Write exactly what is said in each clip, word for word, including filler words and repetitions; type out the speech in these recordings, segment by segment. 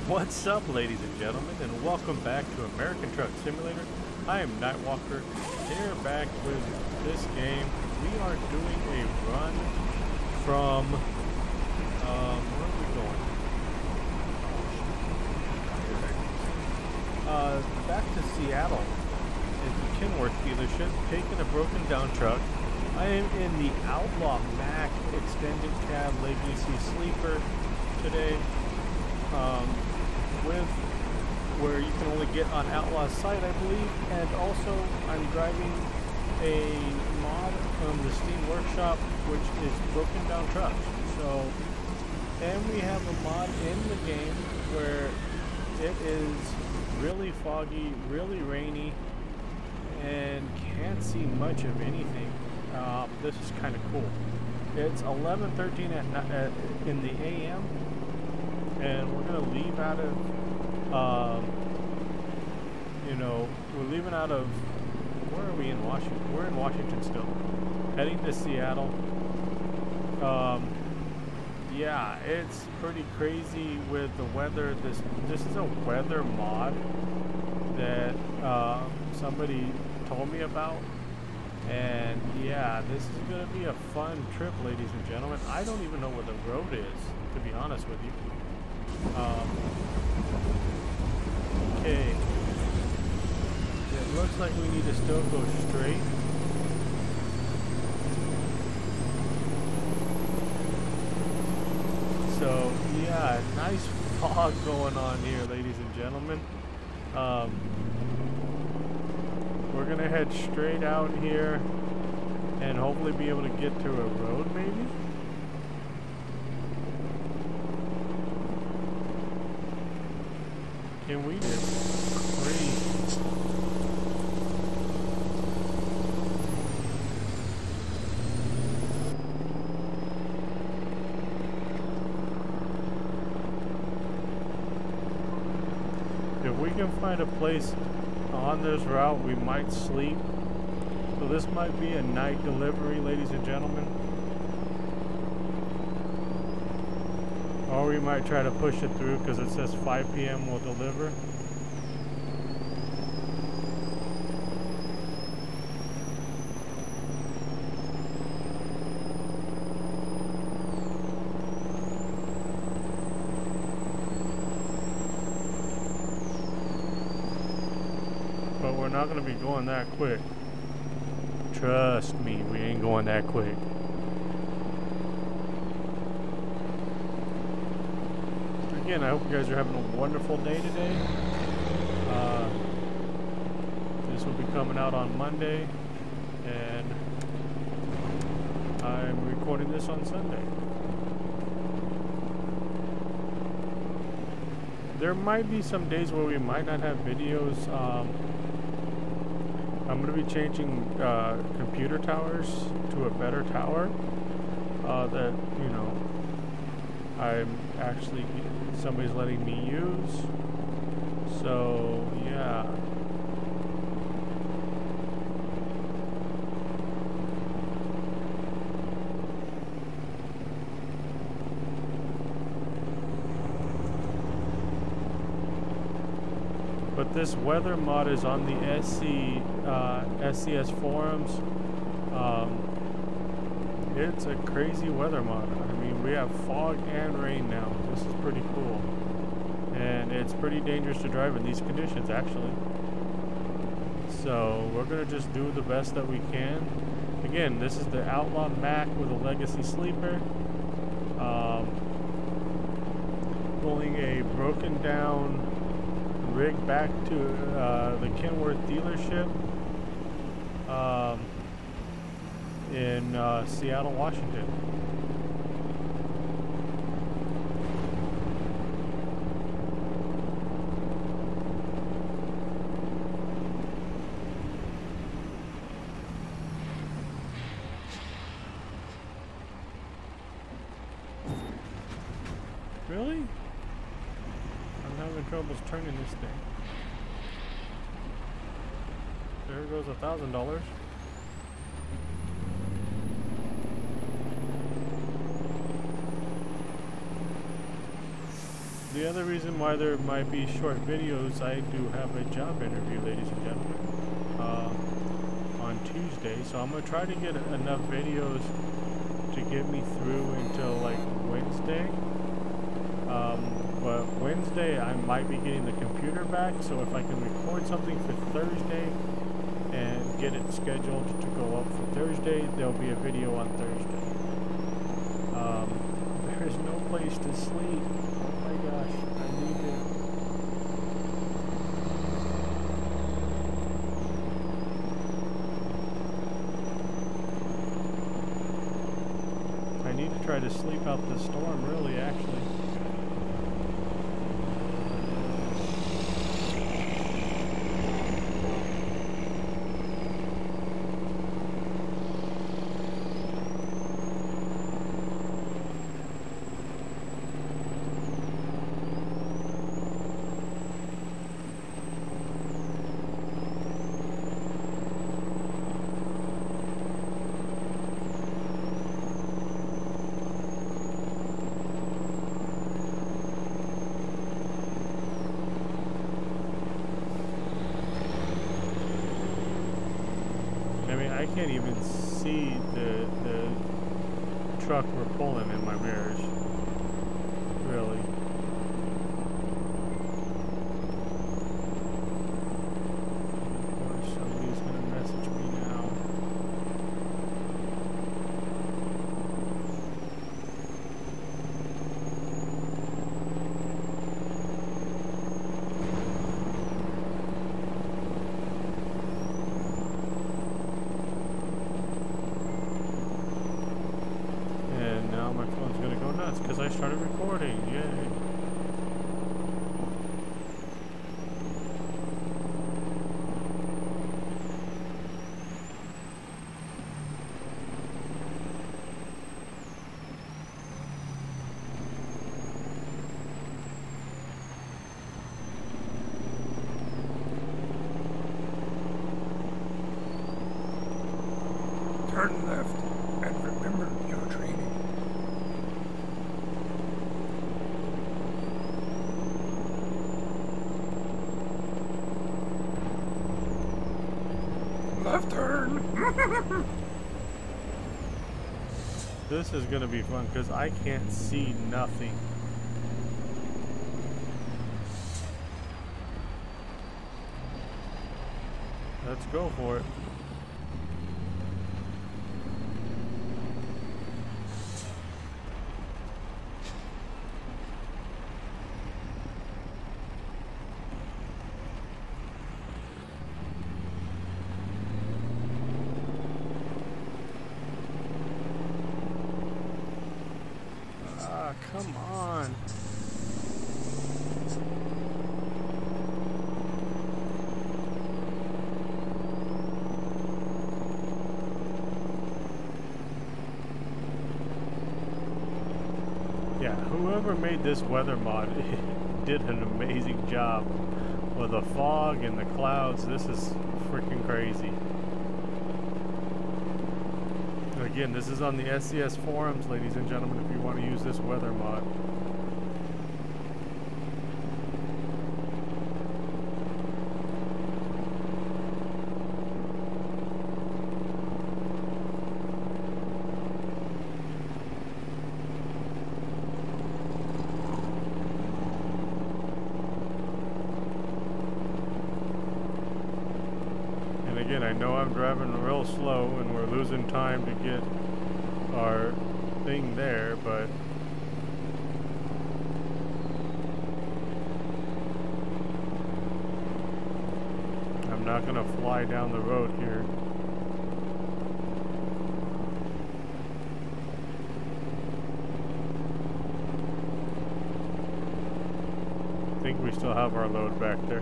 What's up, ladies and gentlemen, and welcome back to American Truck Simulator. I am Nightwalker, here back with this game. We are doing a run from, um, where are we going? Uh, back to Seattle at the Kenworth dealership, taking a broken down truck. I am in the Outlaw Mack extended cab legacy sleeper today. Um, with where you can only get on Outlaw's site, I believe, and also I'm driving a mod from the Steam Workshop, which is broken down trucks. So, and we have a mod in the game where it is really foggy, really rainy, and can't see much of anything. Um, this is kind of cool. It's eleven thirteen at, at in the A M and we're gonna leave out of, um, you know, we're leaving out of, where are we in Washington? We're in Washington still, heading to Seattle. Um, yeah, it's pretty crazy with the weather. This this is a weather mod that uh, somebody told me about, and yeah, this is gonna be a fun trip, ladies and gentlemen. I don't even know where the road is, to be honest with you. Um, okay, it looks like we need to still go straight. So yeah, nice fog going on here, ladies and gentlemen. Um, we're gonna head straight out here and hopefully be able to get to a road, maybe. Can we just crazy? If we can find a place on this route, we might sleep. So this might be a night delivery, ladies and gentlemen. Or we might try to push it through because it says five P M will deliver. But we're not going to be going that quick. Trust me, we ain't going that quick. Again, I hope you guys are having a wonderful day today. Uh, this will be coming out on Monday, and I'm recording this on Sunday. There might be some days where we might not have videos. Um, I'm going to be changing uh, computer towers to a better tower uh, that, you know, I'm actually, somebody's letting me use. So, yeah. But this weather mod is on the S C, uh, S C S forums. Um, it's a crazy weather mod. I mean, we have fog and rain now. This is pretty cool. And it's pretty dangerous to drive in these conditions, actually. So we're going to just do the best that we can. Again, this is the Outlaw Mack with a legacy sleeper. Um, pulling a broken down rig back to uh, the Kenworth dealership um, in uh, Seattle, Washington. Really? I'm having troubles turning this thing. There goes a thousand dollars. the other reason why there might be short videos, I do have a job interview, ladies and gentlemen, uh, on Tuesday. So I'm going to try to get enough videos to get me through until like Wednesday. Um, but Wednesday I might be getting the computer back, so if I can record something for Thursday and get it scheduled to go up for Thursday, there'll be a video on Thursday. Um, there's no place to sleep. Oh my gosh, I need to... I need to try to sleep out the storm, really, actually. I can't even see the, the truck we're pulling in my mirrors, really. Of course, somebody's going to message me now. Because I started recording, yay. Turn left and remember your training. Left turn. This is gonna be fun because I can't see nothing. Let's go for it. Come on. Yeah, whoever made this weather mod did an amazing job with the fog and the clouds. This is freaking crazy. Again, this is on the S C S forums, ladies and gentlemen, if you want to use this weather mod. And again, I know I'm driving real slow and we're losing time to get our thing there, but I'm not gonna fly down the road here. I think we still have our load back there.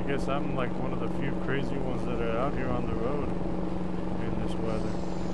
guess I'm like one of the few crazy ones that are out here on the road in this weather.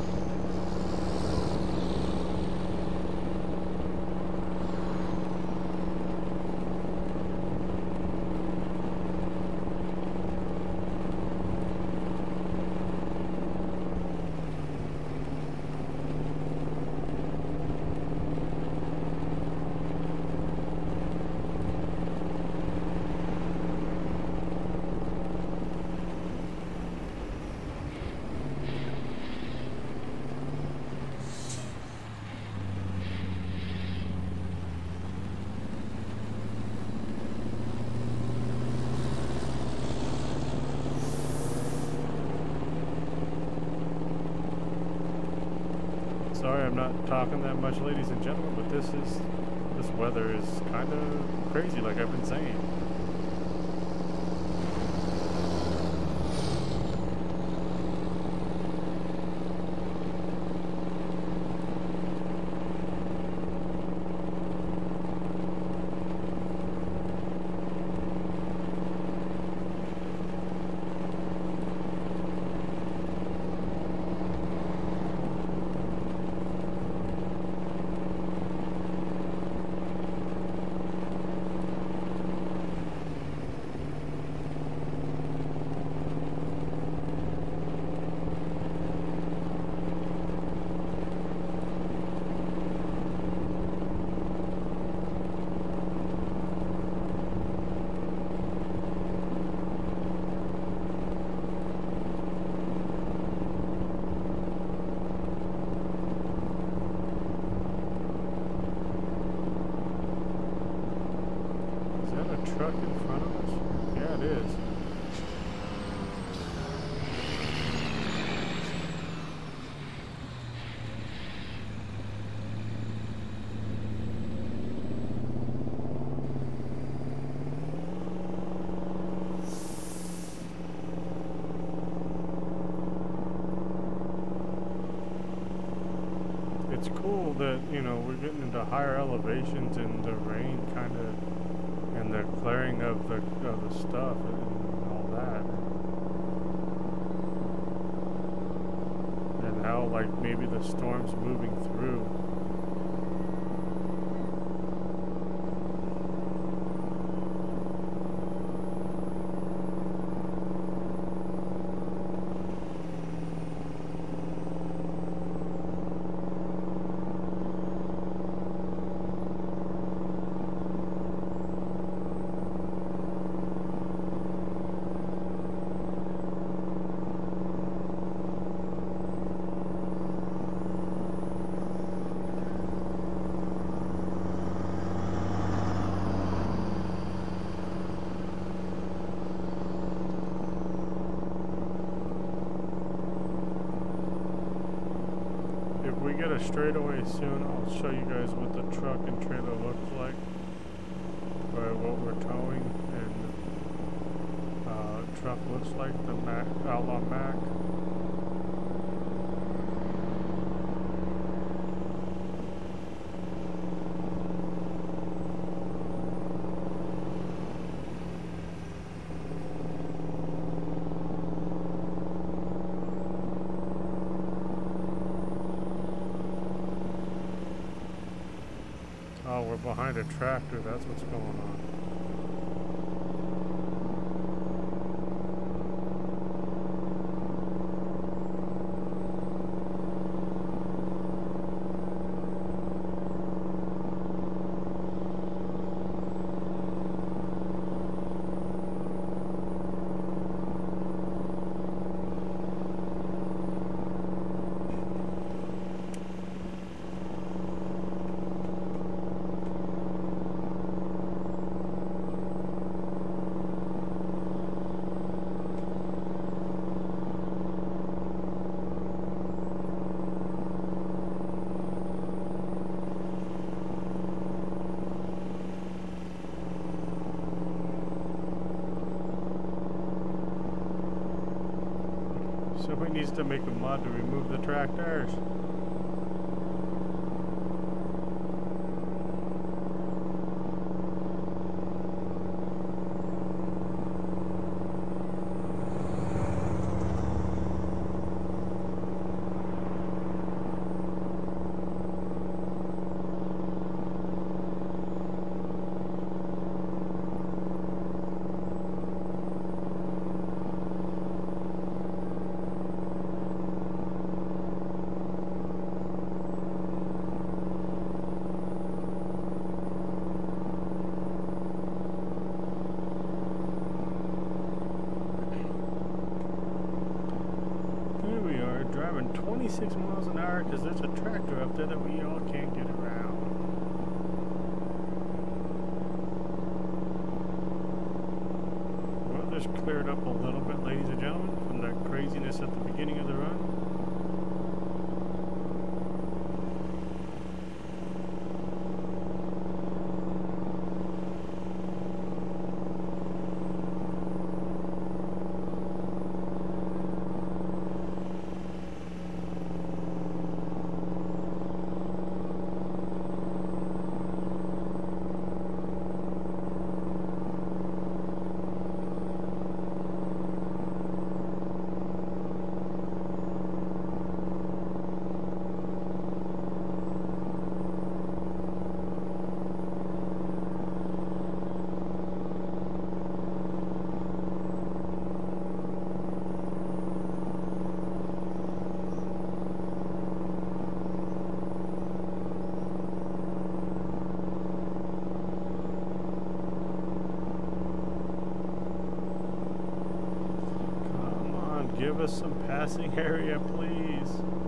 Sorry I'm not talking that much, ladies and gentlemen, but this is, this weather is kind of crazy, like I've been saying. Truck in front of us? Yeah, it is. It's cool that, you know, we're getting into higher elevations and the rain kind of, and the clearing of the of the stuff and all that, and how like maybe the storm's moving through. If we get a straightaway soon, I'll show you guys what the truck and trailer looks like, or what we're towing, and uh, truck looks like, the Mack, Outlaw Mack. Oh, we're behind a tractor, that's what's going on. So we needs to make a mod to remove the tractors. driving twenty-six miles an hour because there's a tractor up there that we all can't get around. Weather's cleared up a little bit, ladies and gentlemen, from that craziness at the beginning of the run. Give us some passing area, please.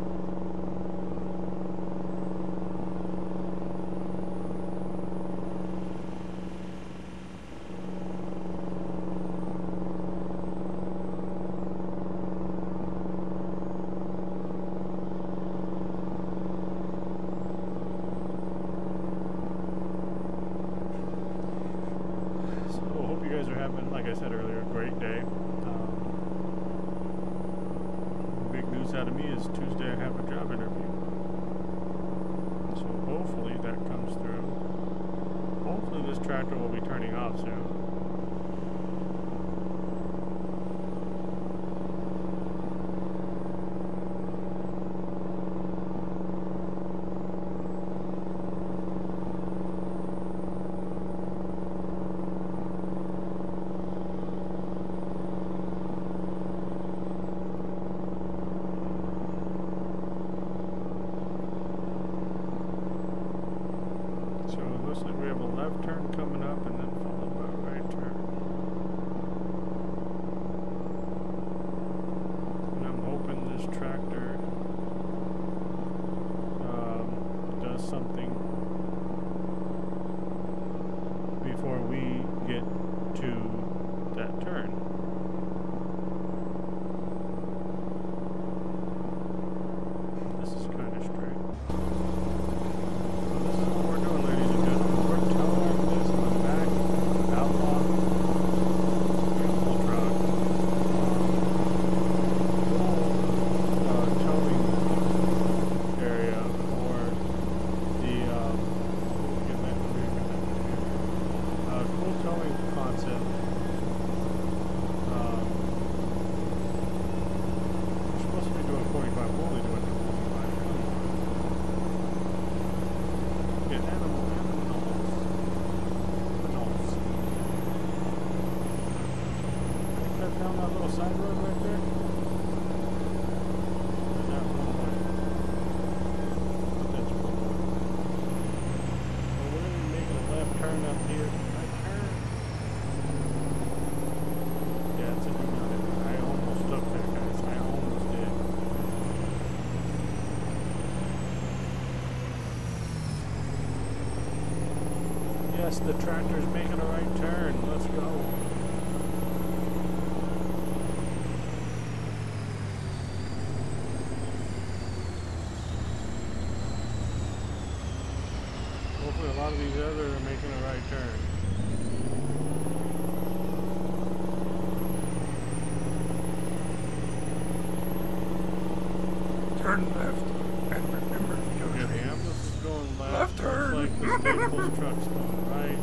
So I hope you guys are having, like I said earlier, a great day. Out of me is Tuesday I have a job interview, so hopefully that comes through. Hopefully this tractor will be turning off soon. Looks like we have a left turn coming up and then followed by a right turn. And I'm hoping this tractor um, does something before we get to that turn. This is kind of straight. Down that little side road right there? Or is that one way? That's one way. Well, we're going to be making a left turn up here. Right turn. Yeah, it's a new one. I almost took that, guys. I almost did. Yes, the tractor's making a right turn. Let's go. Hopefully a lot of these others are making a right turn. Turn left and remember your Yeah, the train. ambulance is going left. Left turn. Looks like the Staples truck's going right.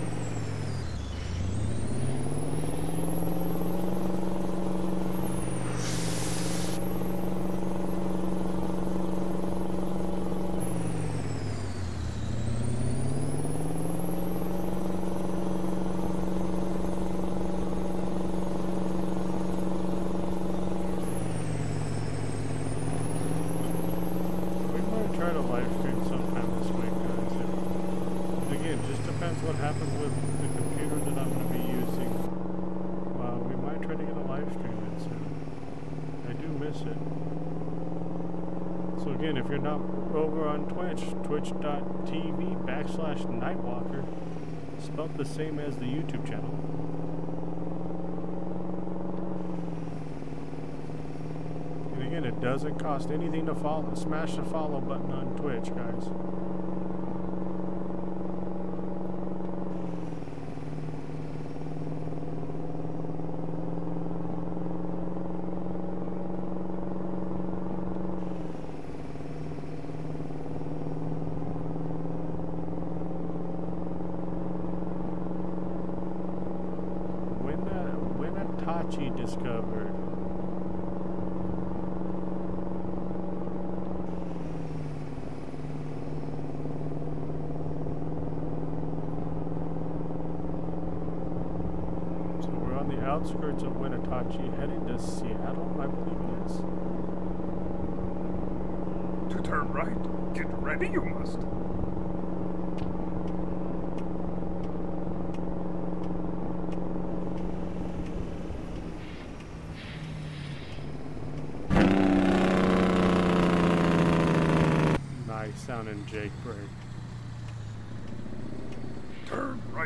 Try to live stream sometime this week, guys. And again, just depends what happens with the computer that I'm going to be using. Uh, we might try to get a live stream in soon. I do miss it. So again, if you're not over on Twitch, twitch.tv backslash Nightwalker, spelled the same as the YouTube channel. And again, it doesn't cost anything to follow. Smash the follow button on Twitch, guys. Discovered. So we're on the outskirts of Winnetachi, heading to Seattle, I believe it is. To turn right. Get ready, you must. Sounding Jake break. Turn right.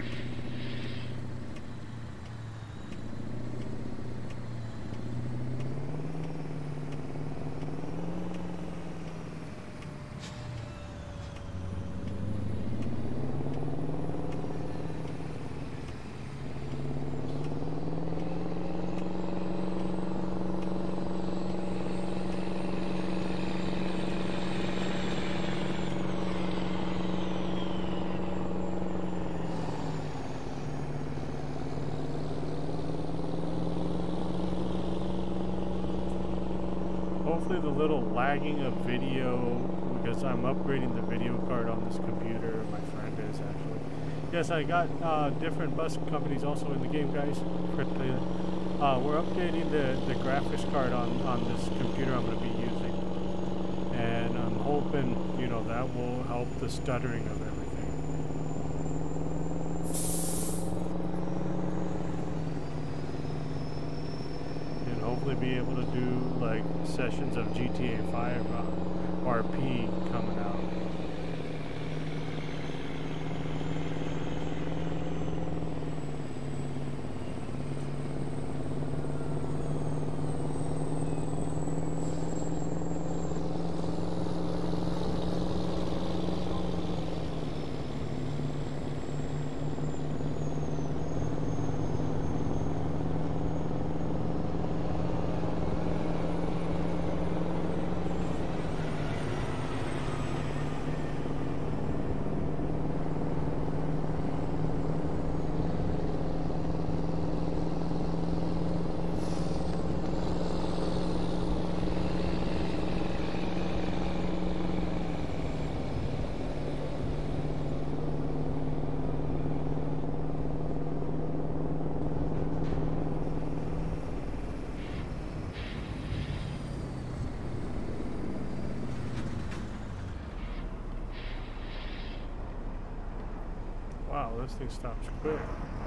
Hopefully the little lagging of video, because I'm upgrading the video card on this computer, my friend is actually. Yes, I got uh, different bus companies also in the game, guys. Uh, we're updating the, the graphics card on, on this computer I'm going to be using. And I'm hoping, you know, that will help the stuttering of everything. Be able to do like sessions of G T A five uh, R P coming out. Wow, this thing stops quick.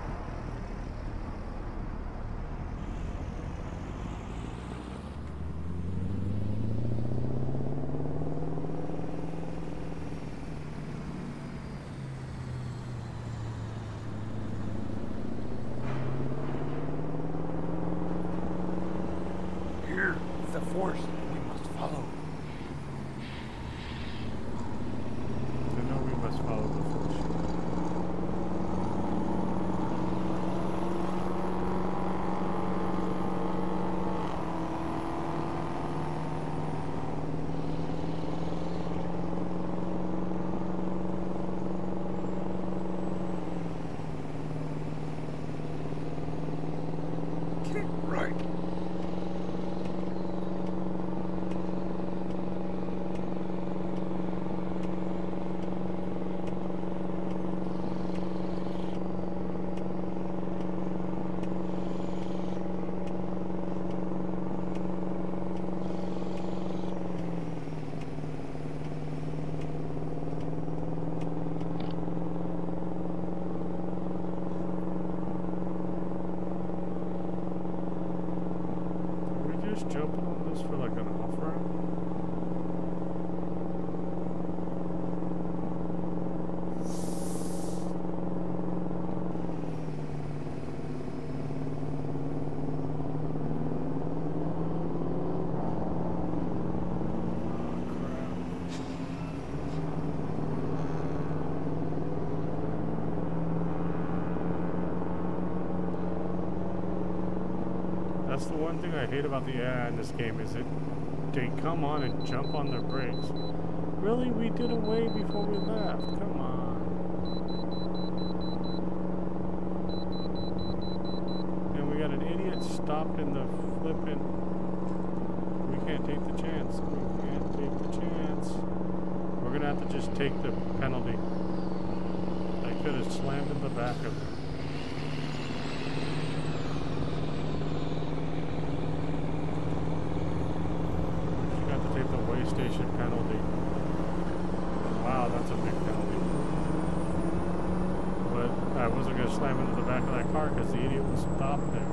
Here, the force we must follow. I know we must follow the force. Right. Jumping on this for like an off ramp? That's the one thing I hate about the A I in this game, is it they come on and jump on their brakes. Really? We did away before we left. Come on. And we got an idiot stopped in the flippin'. We can't take the chance. We can't take the chance. We're gonna have to just take the penalty. I could have slammed in the back of him. Just got to take the way station penalty. Wow, that's a big penalty. But I wasn't gonna slam into the back of that car because the idiot was stopped there.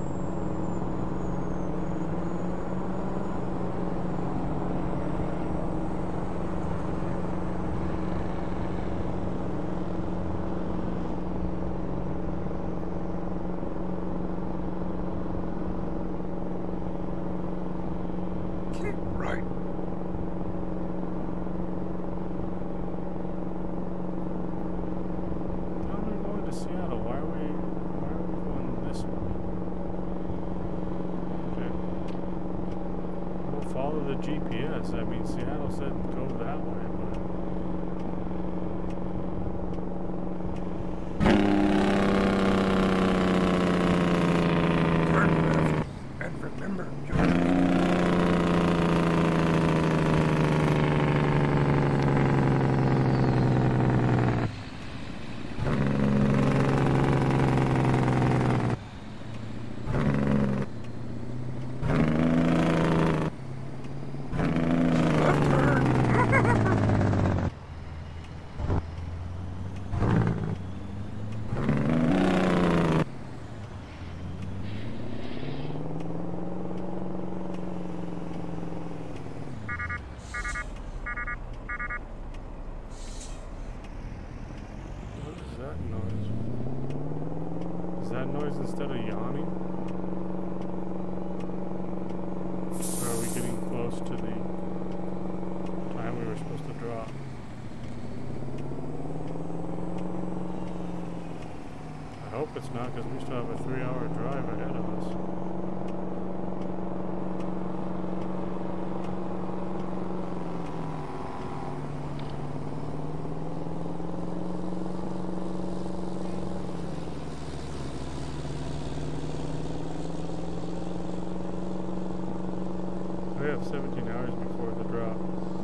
Right. Now we're going to Seattle. Why are we why are we going this way? Okay. We'll follow the G P S. I mean, Seattle said go that way, but Turn left. And remember, you're... noise instead of yawning? Or are we getting close to the time we were supposed to drop? I hope it's not, because we still have a three hour drive ahead of us. We have seventeen hours before the drop.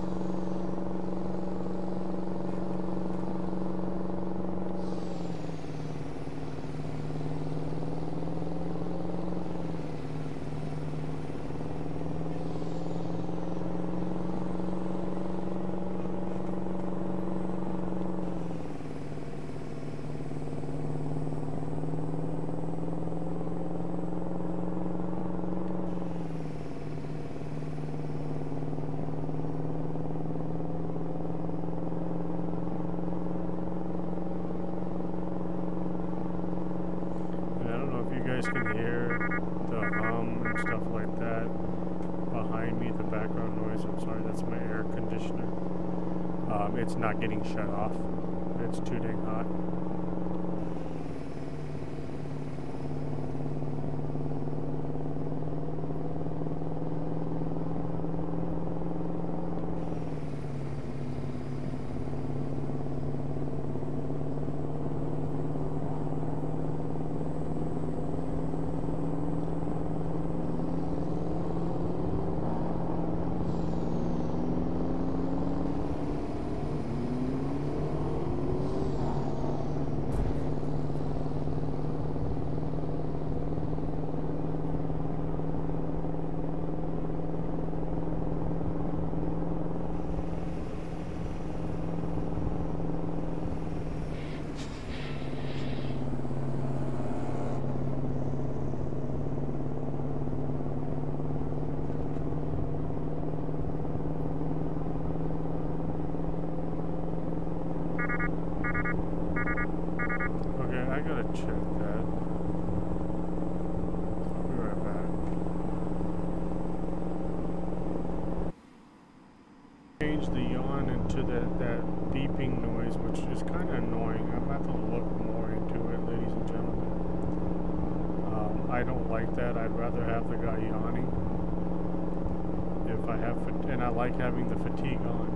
Can hear the hum and stuff like that behind me, the background noise. I'm sorry, that's my air conditioner. Um, it's not getting shut off. It's too dang hot. Check that. I'll be right back. Change the yawn into that, that beeping noise, which is kind of annoying. I'm about to look more into it, ladies and gentlemen. Um, I I don't like that. I'd rather have the guy yawning. If I have, and I like having the fatigue on.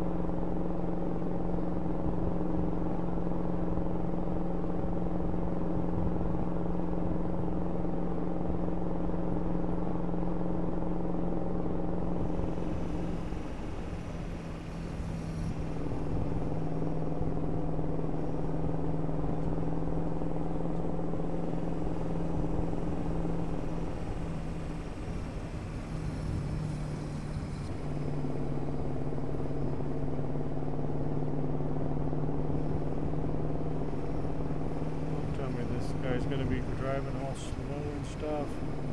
Guy's gonna be driving all slow and stuff.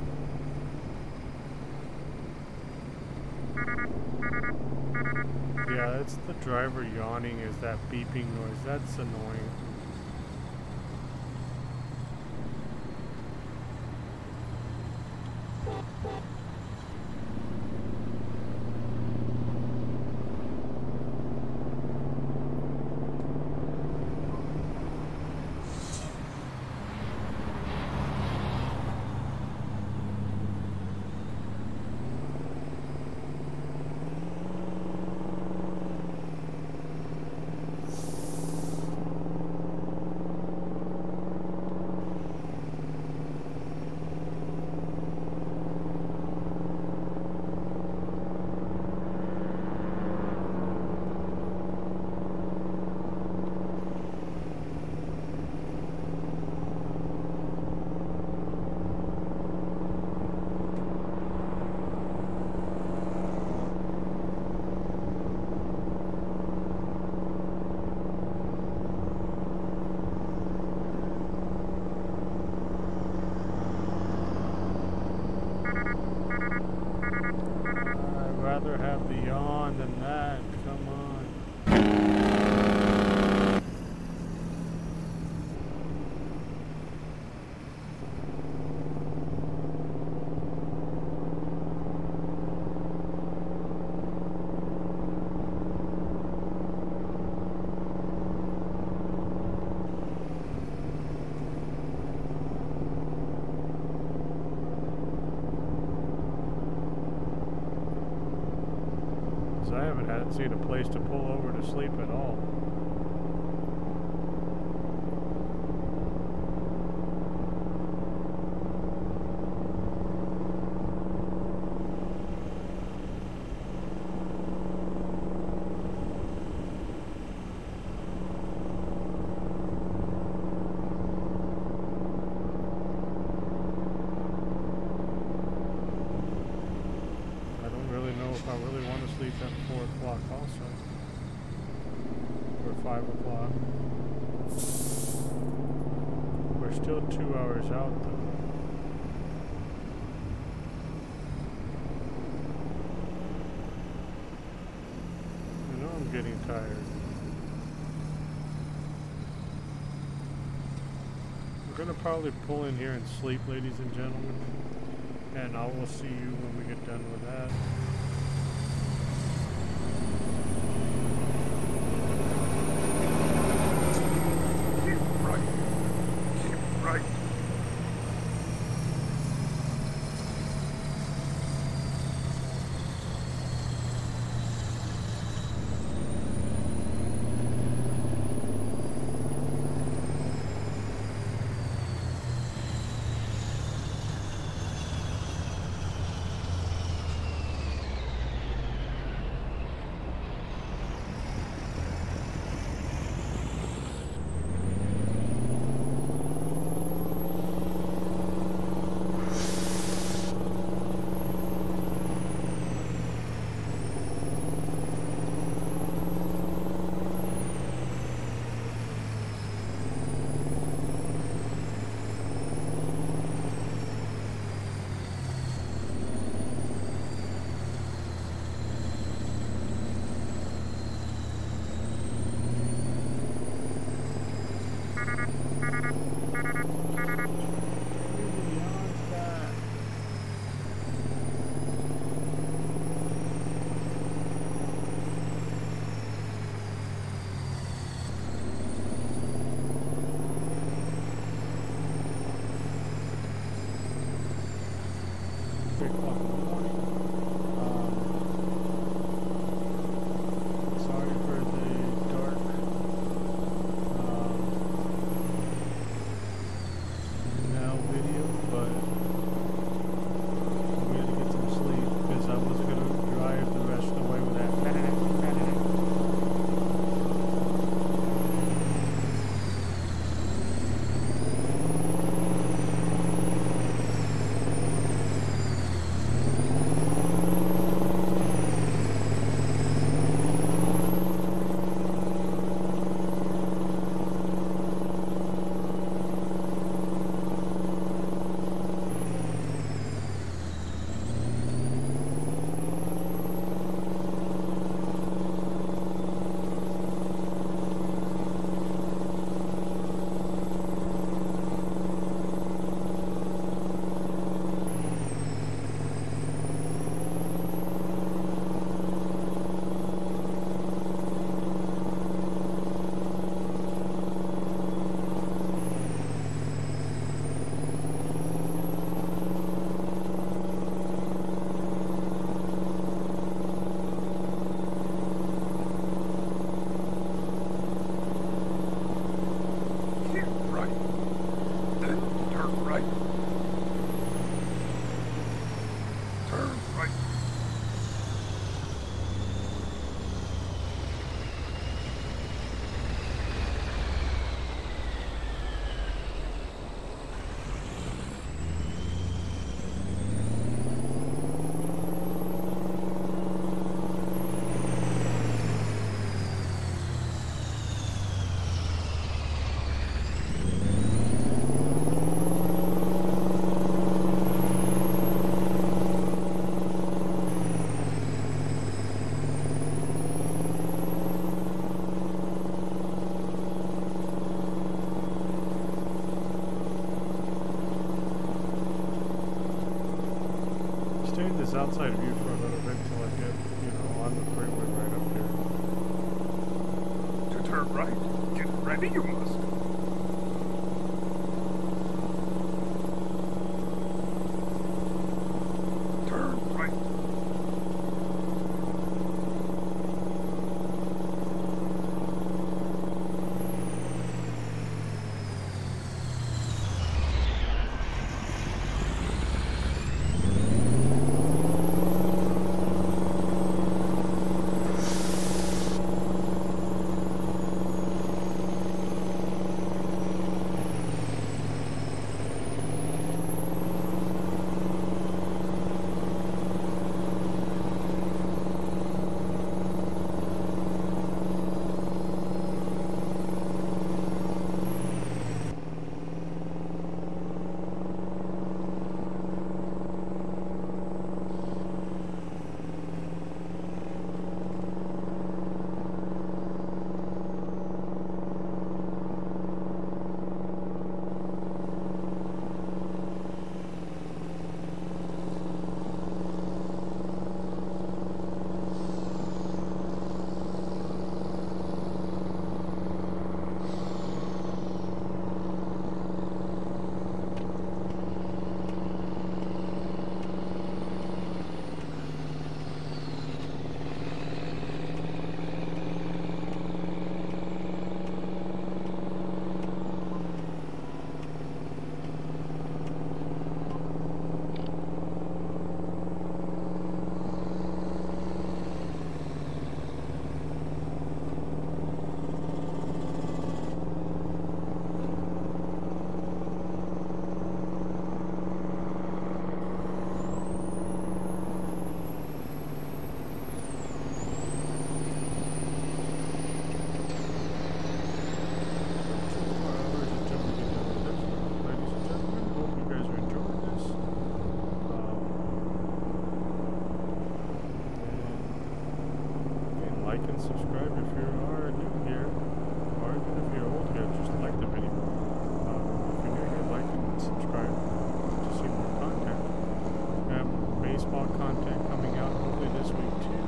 Yeah, it's the driver yawning, is that beeping noise. That's annoying. Have the yawn than that. Come on. I haven't had seen a place to pull over to sleep at all. I really want to sleep at four o'clock also. Or five o'clock. We're still two hours out though. I know I'm getting tired. We're gonna probably pull in here and sleep, ladies and gentlemen. And I will see you when we get done with that. three o'clock in the morning. Um, sorry for the dark um, now video, but we had to get some sleep because I wasn't going to drive the rest of the way with that. This outside view for a little bit until I get, you know, on the freeway right up here. To turn right. Get ready, you must. Turn right. subscribe if you are new here, or even if you're old here, just like the video. Um, if you're new here, like and subscribe to see more content. We have baseball content coming out hopefully this week too.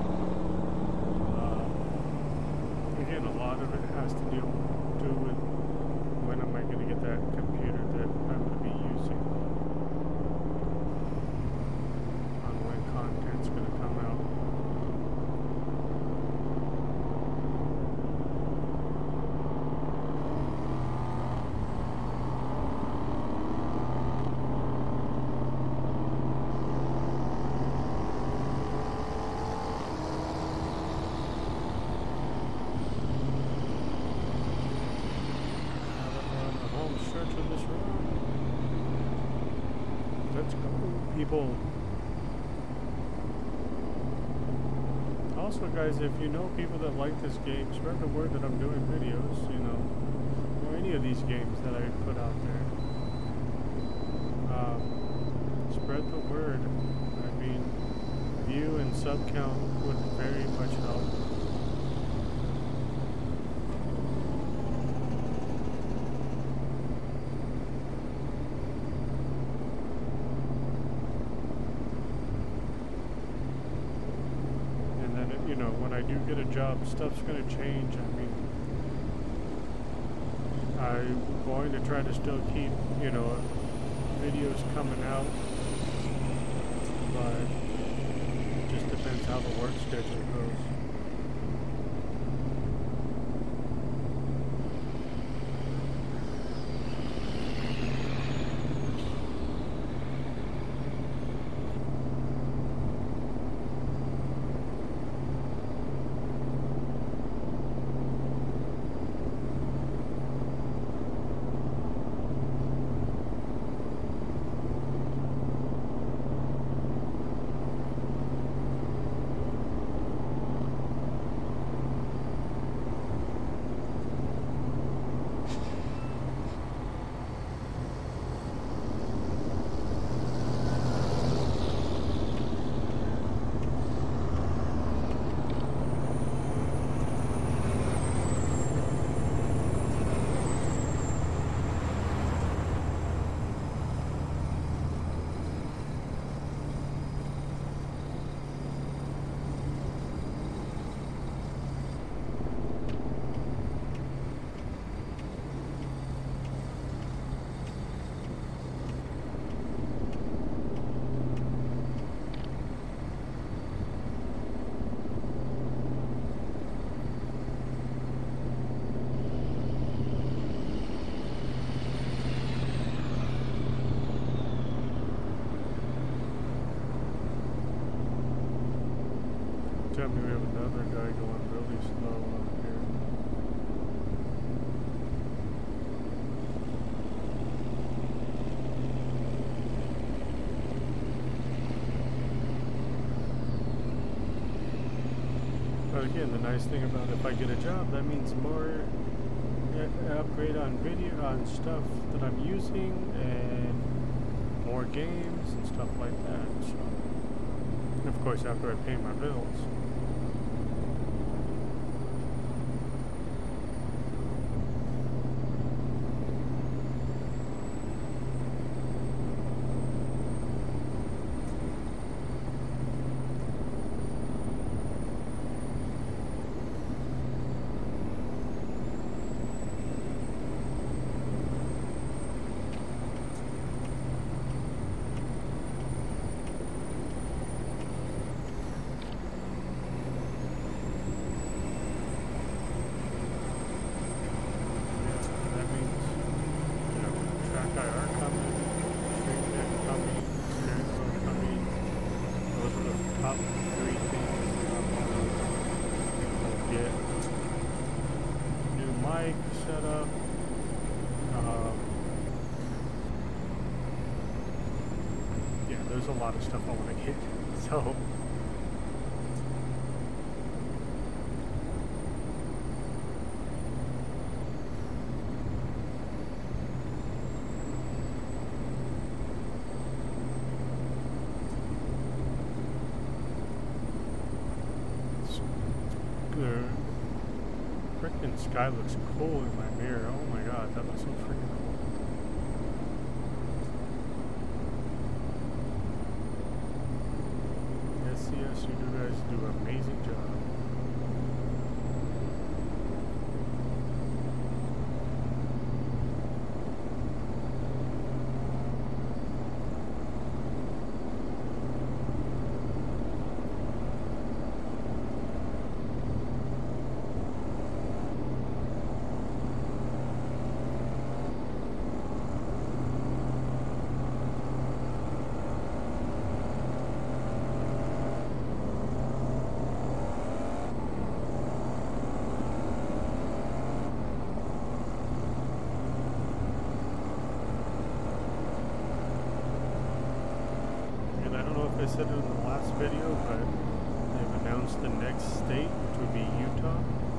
Uh, again, a lot of it has to deal do with when am I going to get that computer that I'm going to be using. people. Also, guys, if you know people that like this game, spread the word that I'm doing videos, you know, or any of these games that I put out there. Um, spread the word. I mean, view and sub count would very much help. You know, when I do get a job, stuff's going to change. I mean, I'm going to try to still keep, you know, videos coming out, but it just depends how the work schedule goes. Tell me we have another guy going really slow up here. But again, the nice thing about if I get a job, that means more uh, upgrade on video, on stuff that I'm using, and more games and stuff like that. So, and of course, after I pay my bills. Set up. Um, yeah, there's a lot of stuff I want to get. So. The freaking sky looks cool in my mirror. Oh my god, that looks so freaking cool. Yes, yes, you guys do an amazing job. said it in the last video, but they've announced the next state, which would be Utah.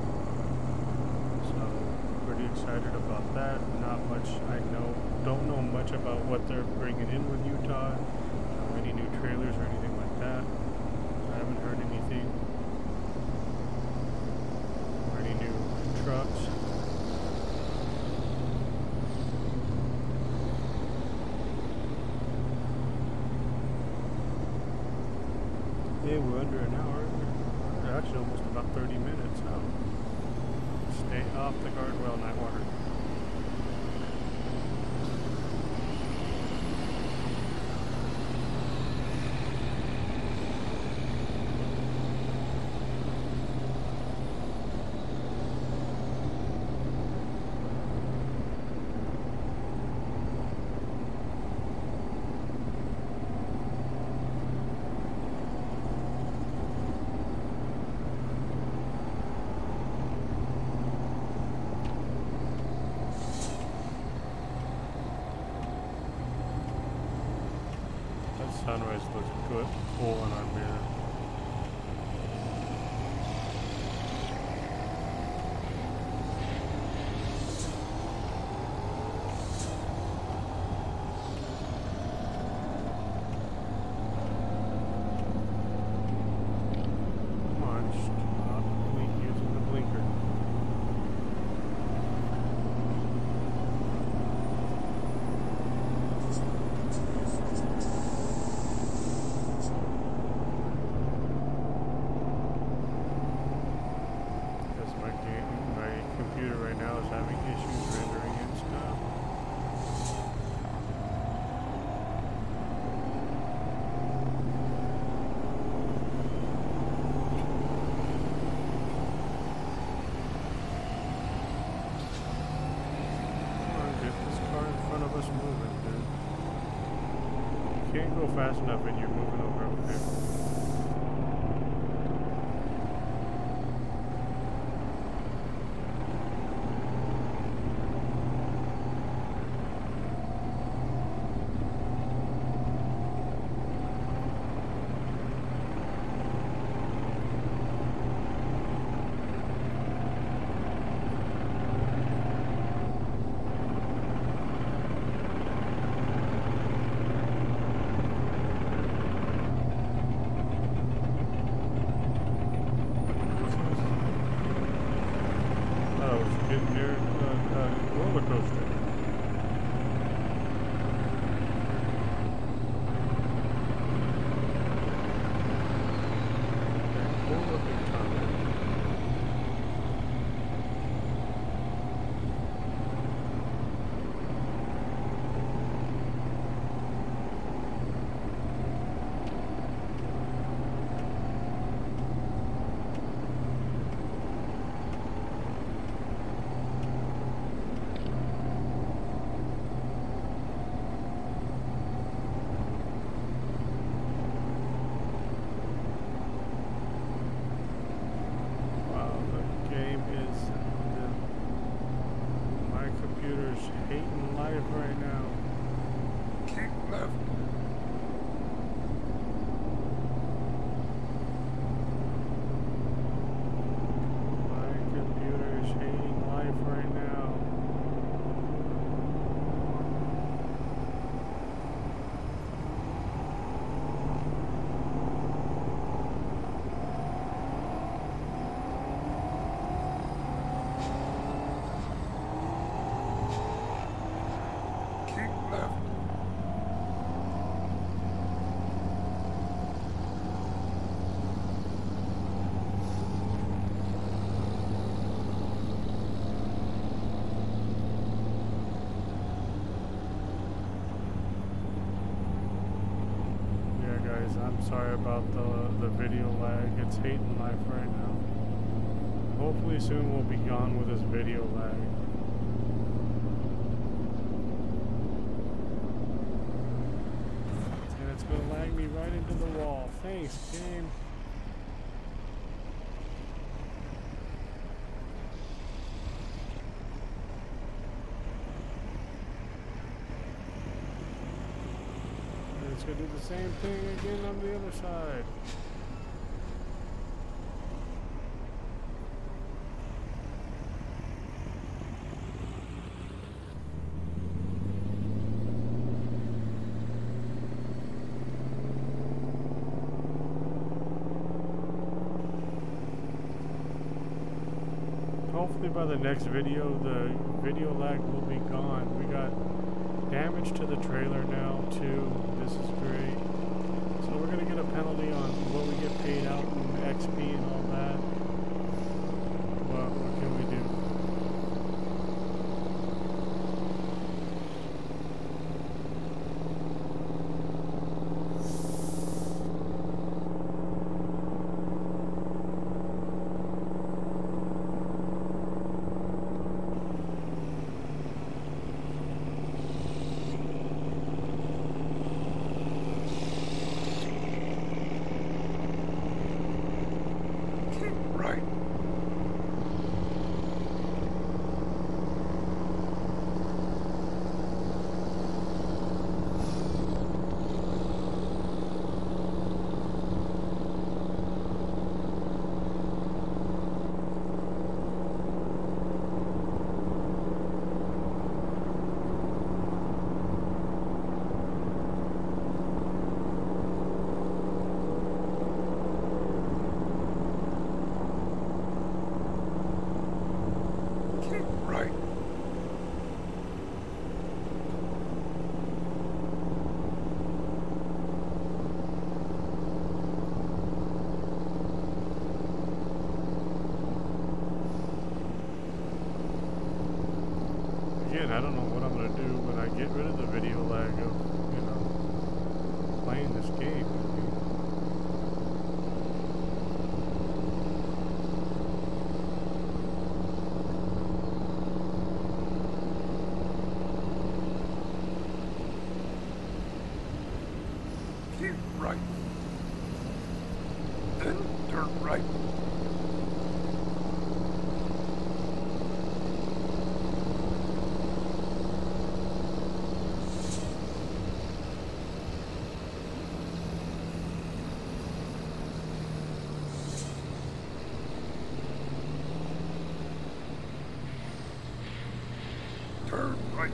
So pretty excited about that. Not much I know, don't know much about what they're bringing in with Utah. Uh, any new trailers or anything like that. I haven't heard anything. Or any new trucks. Yeah, we're under an hour. We're actually almost about thirty minutes now. Stay off the guardrail, night water. Sunrise looks good. Full on our mirror. Come on, stop using the blinker. Can't go fast enough and you're moving over over there. Getting near uh, uh, roller coaster. Pull up in tunnel. Hating life right now. Keep left. My computer is hating life right now. I'm sorry about the, the video lag. It's hating life right now. Hopefully soon we'll be gone with this video lag. And it's going to lag me right into the wall. Thanks, game. It's going do the same thing again on the other side. Hopefully by the next video, the video lag will be gone. We got damage to the trailer now too. This is great. So we're gonna get a penalty on what we get paid out in X P and all that. But what can we do? Again, I don't know what I'm going to do when I get rid of the video lag of, you know, playing this game. Keep right. Then turn right. Turn right.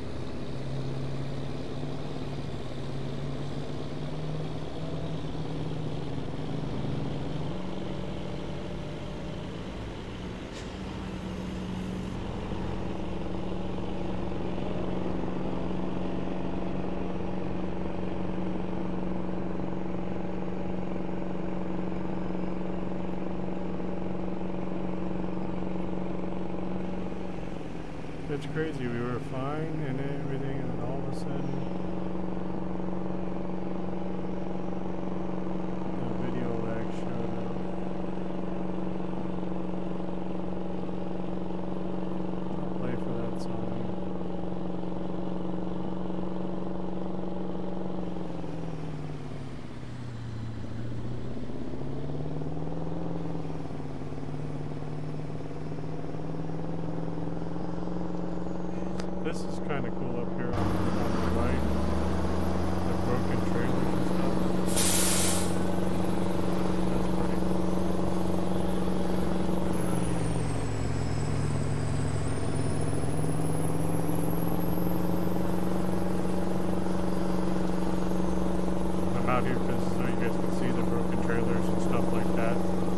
It's crazy, we were fine and everything, and then all of a sudden the video lag showed up. I'll play for that song. This is kind of cool up here on, on the right, the broken trailers and stuff. That's pretty cool. I'm out here because so you guys can see the broken trailers and stuff like that.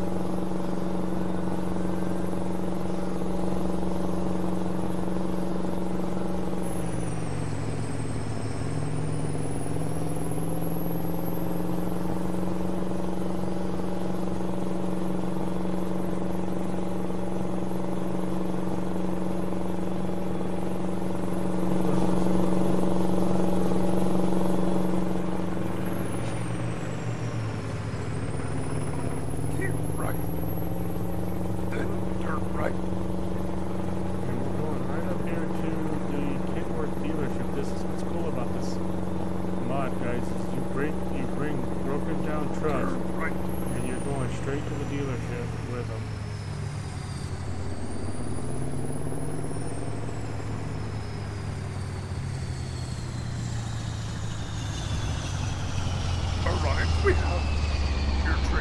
Straight to the dealership with them.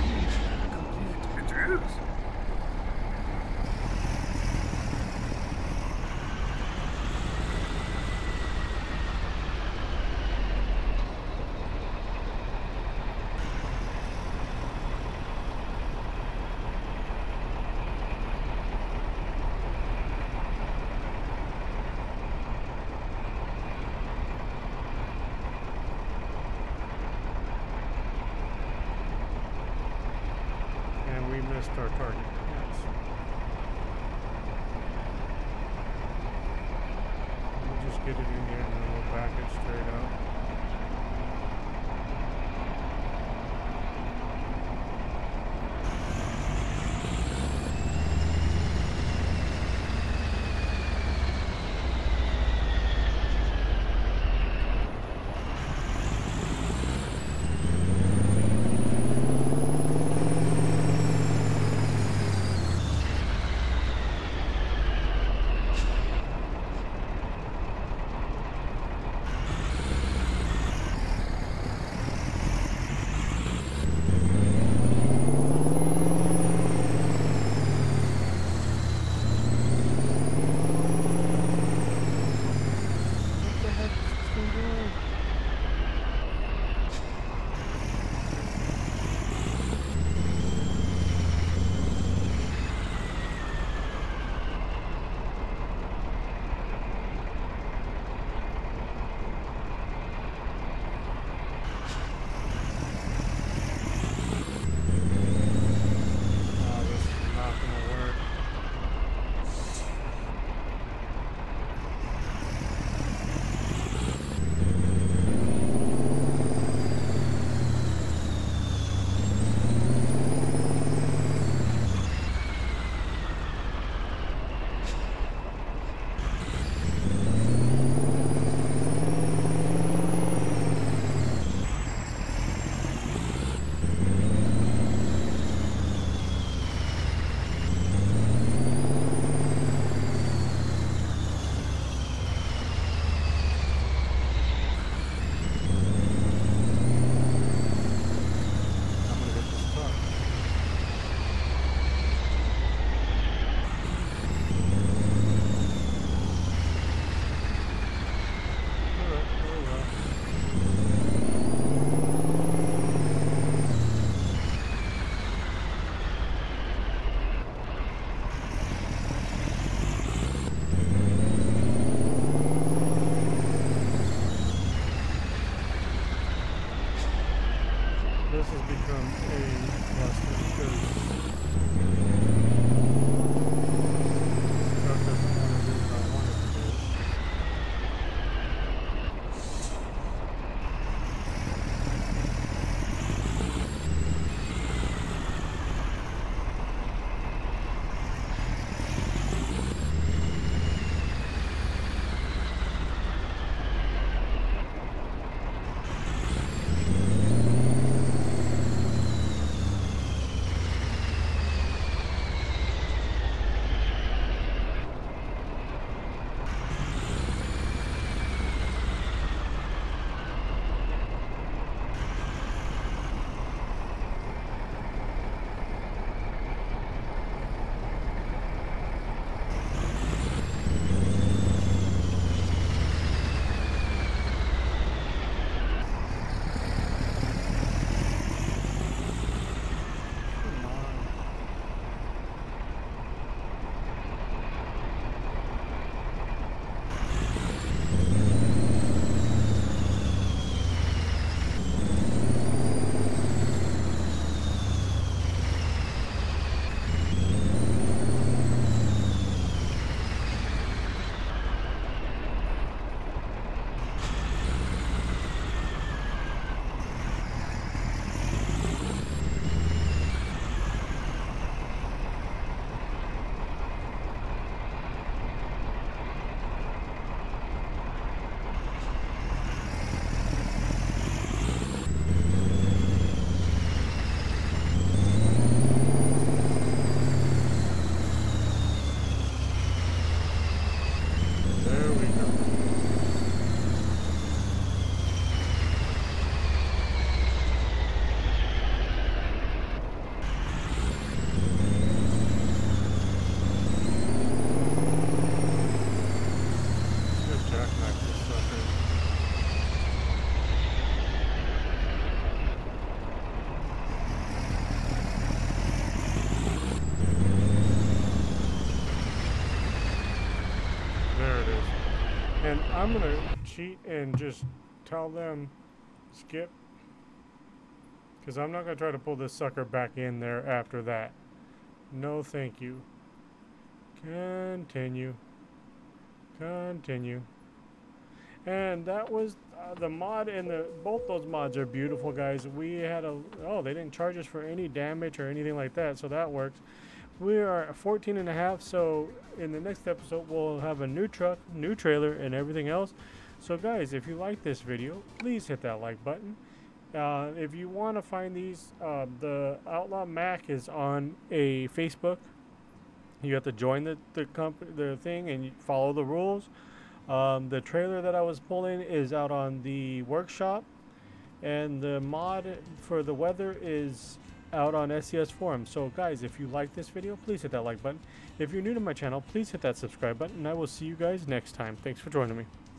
It is. We missed our target. Yes. We'll just get it in here and then we'll back it straight up. And I'm gonna cheat and just tell them skip, because I'm not gonna try to pull this sucker back in there after that. No thank you. Continue. Continue. And that was uh, the mod, and the both those mods are beautiful, guys. We had a oh they didn't charge us for any damage or anything like that, so that works. We are at fourteen and a half, so in the next episode we'll have a new truck, new trailer, and everything else. So guys, if you like this video, please hit that like button. Uh, if you want to find these, uh, the Outlaw Mack is on a Facebook. You have to join the the company, the thing, and you follow the rules. Um, the trailer that I was pulling is out on the workshop, and the mod for the weather is out on S C S Forum. So guys, if you like this video, please hit that like button. If you're new to my channel, please hit that subscribe button, and I will see you guys next time. Thanks for joining me.